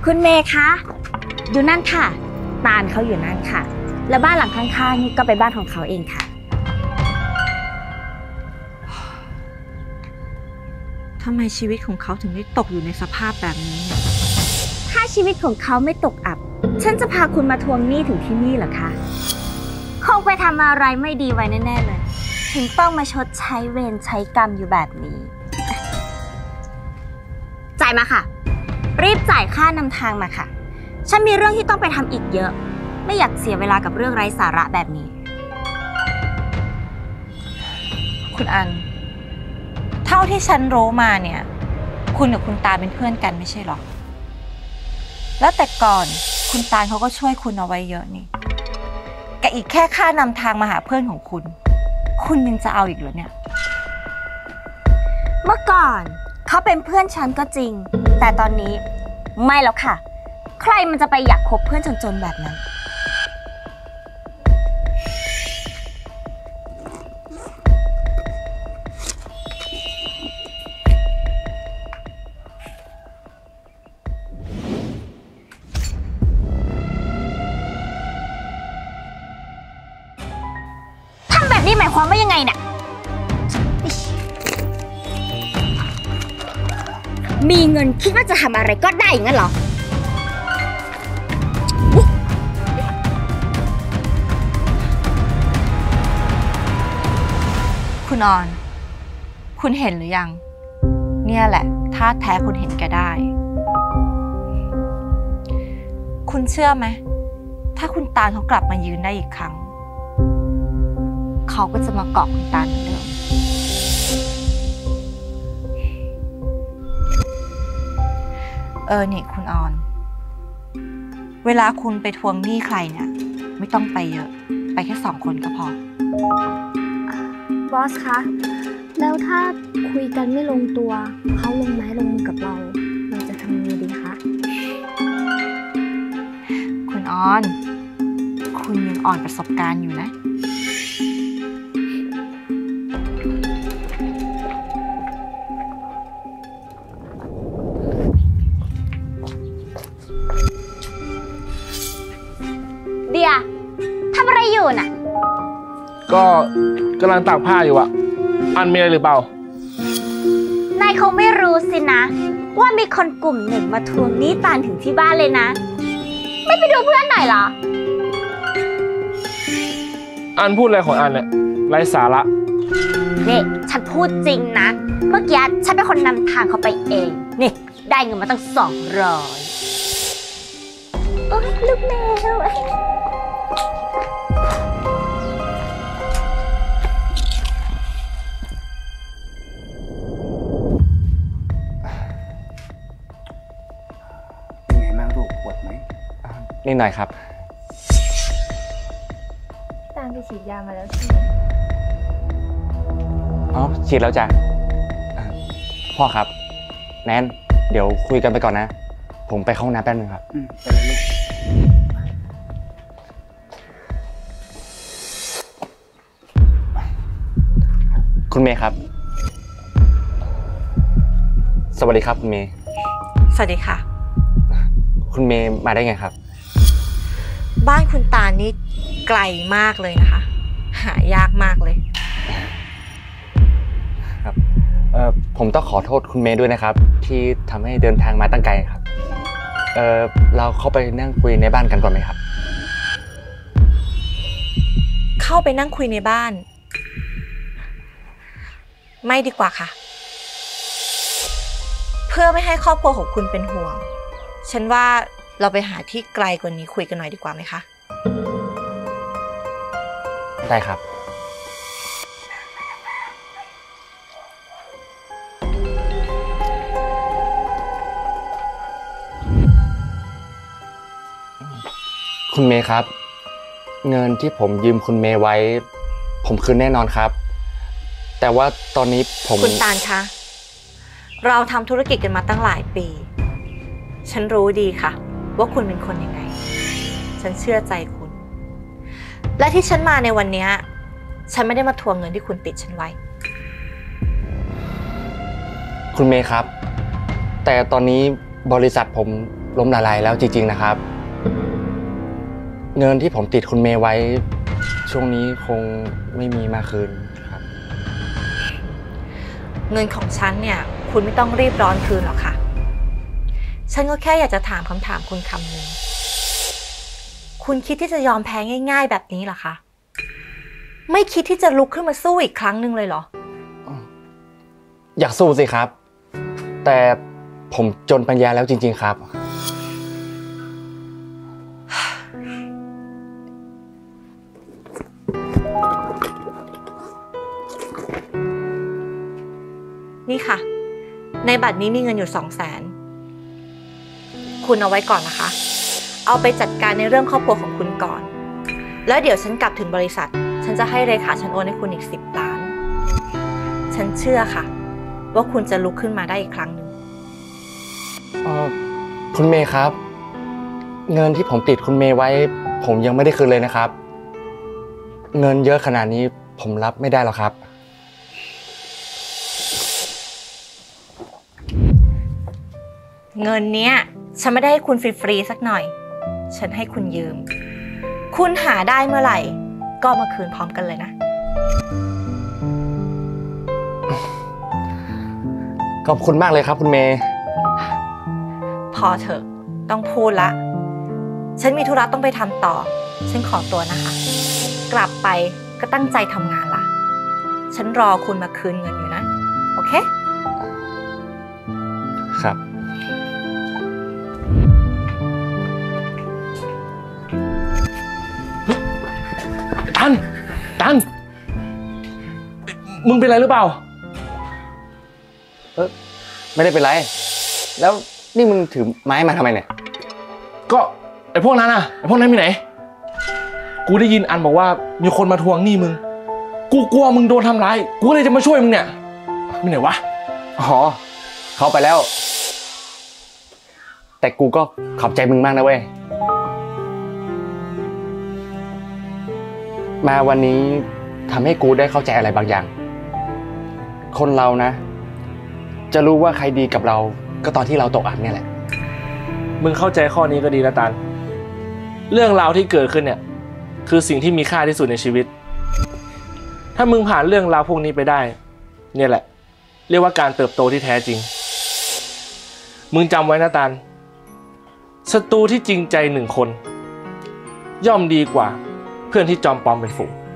คุณเมย์คะอยู่นั่นค่ะตาลเขาอยู่นั่นค่ะแล้วบ้านหลังข้างๆนี่ก็เป็นบ้านของเขาเองค่ะทำไมชีวิตของเขาถึงได้ตกอยู่ในสภาพแบบนี้ถ้าชีวิตของเขาไม่ตกอับฉันจะพาคุณมาทวงหนี้ถึงที่นี่เหรอคะคงไปทำอะไรไม่ดีไว้แน่ๆเลยถึงต้องมาชดใช้เวรใช้กรรมอยู่แบบนี้จ่ายมาค่ะรีบจ่ายค่านำทางมาค่ะฉันมีเรื่องที่ต้องไปทำอีกเยอะไม่อยากเสียเวลากับเรื่องไร้สาระแบบนี้คุณอันเท่าที่ฉันรู้มาเนี่ยคุณกับคุณตาเป็นเพื่อนกันไม่ใช่หรอแล้วแต่ก่อนคุณตาเขาก็ช่วยคุณเอาไว้เยอะนี่กับอีกแค่ค่านำทางมาหาเพื่อนของคุณยังจะเอาอีกเหรอเนี่ยเมื่อก่อนเขาเป็นเพื่อนฉันก็จริงแต่ตอนนี้ไม่แล้วค่ะใครมันจะไปอยากคบเพื่อนจนๆแบบนั้นทำแบบนี้หมายความว่ายังไงเนี่ยมีเงินคิดว่าจะทำอะไรก็ได้อย่างนั้นเหรอคุณออนคุณเห็นหรือยังเนี่ยแหละท่าแท้คุณเห็นแกได้คุณเชื่อไหมถ้าคุณตาลเขากลับมายืนได้อีกครั้งเขาก็จะมาเกาะคุณตาลเหมือนเดิมนี่คุณออนเวลาคุณไปทวงหนี้ใครเนี่ยไม่ต้องไปเยอะไปแค่2 คนก็พอบอสคะแล้วถ้าคุยกันไม่ลงตัวเขาลงไม้ลงมือกับเราจะทำยังไงดีคะคุณออนคุณยังอ่อนประสบการณ์อยู่นะเดียทำอะไรอยู่น่ะก็กำลังตากผ้าอยู่อะอันมีอะไรหรือเปล่านายคงไม่รู้สินะว่ามีคนกลุ่มหนึ่งมาทวงหนี้ตาลถึงที่บ้านเลยนะไม่ไปดูเพื่อนหน่อยเหรออันพูดอะไรของอันเนี่ยไร้สาระนี่ฉันพูดจริงนะเมื่อกี้ฉันเป็นคนนำทางเขาไปเองนี่ได้เงินมาตั้ง200โอ๊ยลูกแมวนิดหน่อยครับตามไปฉีดยามาแล้วใช่ไหมอ๋อฉีดแล้วจ้ะพ่อครับแนนเดี๋ยวคุยกันไปก่อนนะผมไปเข้าห้องน้ำแป๊บนึงครับไปเลยลูกคุณเมย์ครับสวัสดีครับคุณเมย์สวัสดีค่ะคุณเมย์มาได้ไงครับบ้านคุณตานี่ไกลมากเลยนะคะหายากมากเลยครับผมต้องขอโทษคุณเมย์ด้วยนะครับที่ทำให้เดินทางมาตั้งไกลครับเราเข้าไปนั่งคุยในบ้านกันก่อนไหมครับเข้าไปนั่งคุยในบ้านไม่ดีกว่าค่ะเพื่อไม่ให้ครอบครัวของคุณเป็นห่วงฉันว่าเราไปหาที่ไกลกว่านี้คุยกันหน่อยดีกว่าไหมคะได้ครับคุณเมย์ครับเงินที่ผมยืมคุณเมย์ไว้ผมคืนแน่นอนครับแต่ว่าตอนนี้คุณตาลคะเราทำธุรกิจกันมาตั้งหลายปีฉันรู้ดีค่ะว่าคุณเป็นคนยังไงฉันเชื่อใจคุณและที่ฉันมาในวันนี้ฉันไม่ได้มาทวงเงินที่คุณติดฉันไว้คุณเมย์ครับแต่ตอนนี้บริษัทผมล้มละลายแล้วจริงๆนะครับ เงินที่ผมติดคุณเมย์ไว้ช่วงนี้คงไม่มีมาคืนครับเงินของฉันเนี่ยคุณไม่ต้องรีบร้อนคืนหรอกค่ะ ฉันก็แค่อยากจะถามคำถามคุณคำหนึ่งคุณคิดที่จะยอมแพ้ง่ายๆแบบนี้เหรอคะไม่คิดที่จะลุกขึ้นมาสู้อีกครั้งหนึ่งเลยเหรออยากสู้สิครับ แต่ผมจนปัญญาแล้วจริงๆครับนี่ค่ะในบัตรนี้มีเงินอยู่200,000คุณเอาไว้ก่อนนะคะเอาไปจัดการในเรื่องครอบครัวของคุณก่อนแล้วเดี๋ยวฉันกลับถึงบริษัทฉันจะให้เลขาฉันโอนให้คุณอีก10 ล้านฉันเชื่อค่ะว่าคุณจะลุกขึ้นมาได้อีกครั้งหนึ่งคุณเมย์ครับ เงินที่ผมติดคุณเมย์ไว้ผมยังไม่ได้คืนเลยนะครับเงินเยอะขนาดนี้ผมรับไม่ได้หรอกครับเงินเนี้ยฉันไม่ได้ให้คุณฟรีๆสักหน่อยฉันให้คุณยืมคุณหาได้เมื่อไหร่ก็มาคืนพร้อมกันเลยนะขอบคุณมากเลยครับคุณเมย์พอเถอะต้องพูดละฉันมีธุระต้องไปทำต่อฉันขอตัวนะคะกลับไปก็ตั้งใจทำงานละฉันรอคุณมาคืนเงินอยู่นะโอเคครับตันมึงเป็นไรหรือเปล่าไม่ได้เป็นไรแล้วนี่มึงถือไม้มาทำไมเนี่ยก็ไอ้พวกนั้นอ่ะไอ้พวกนั้นมีไหนกูได้ยินอันบอกว่ามีคนมาทวงหนี้มึงกูกลัวมึงโดนทำร้ายกูเลยจะมาช่วยมึงเนี่ยมีไหนวะอ๋อเขาไปแล้วแต่กูก็ขอบใจมึงมากนะเว้ยมาวันนี้ทำให้กูได้เข้าใจอะไรบางอย่างคนเรานะจะรู้ว่าใครดีกับเราก็ตอนที่เราตกอับเนี่ยแหละมึงเข้าใจข้อนี้ก็ดีแล้วตันเรื่องราวที่เกิดขึ้นเนี่ยคือสิ่งที่มีค่าที่สุดในชีวิตถ้ามึงผ่านเรื่องราวพวกนี้ไปได้เนี่ยแหละเรียกว่าการเติบโตที่แท้จริงมึงจำไว้นะตันศัตรูที่จริงใจ1 คนย่อมดีกว่าเพื่อนที่จอมปลอมเป็นฝูง